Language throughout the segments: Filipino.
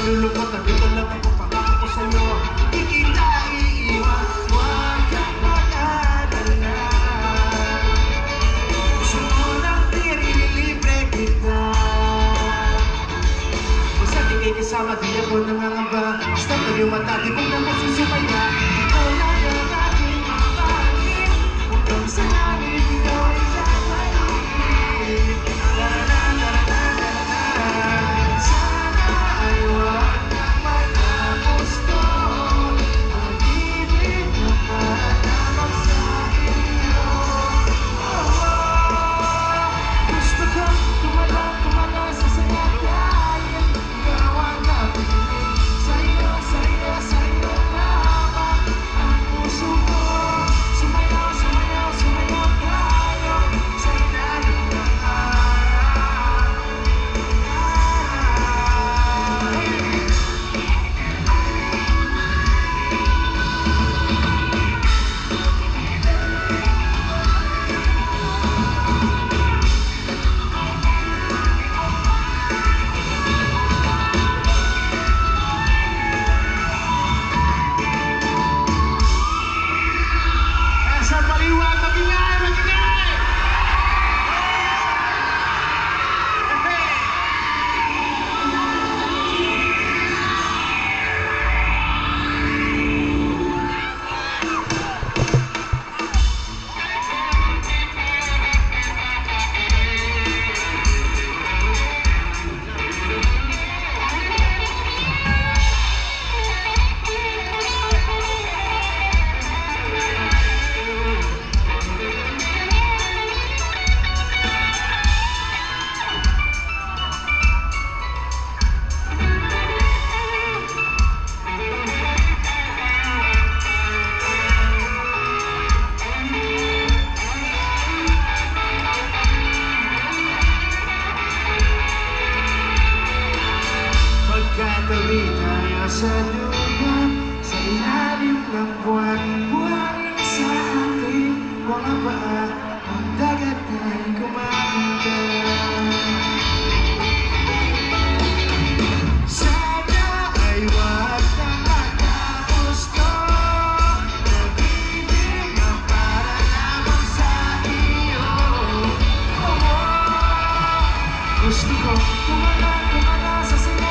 nalulungkot na dito lang ang pagpapakako sa'yo. Di kita iiwan, huwag kang mag-alala. Gusto mo lang pinililibre kita. Basta di kayo kasama, di ako nangangamba. Basta pa yung mata, di ko na masusumaya. Ikaw lang ang aking mapangin. Hanggang sa langit, ikaw ay tatayuin. Katabi tayo sa lupa, sa ilalim ng buwan. Buhangin sa ating mga paa, ang dagat ay kumakanta. Sana ay wag na matapos to. Nag-ibig na para lamang sa iyo. Gusto ko kumala sa saya.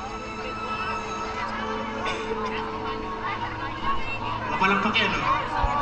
Walang pakiano.